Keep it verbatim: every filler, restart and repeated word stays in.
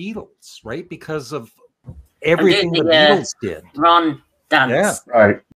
Beatles, right? Because of everything the, the uh, Beatles did. Ron dance. Yeah. Right.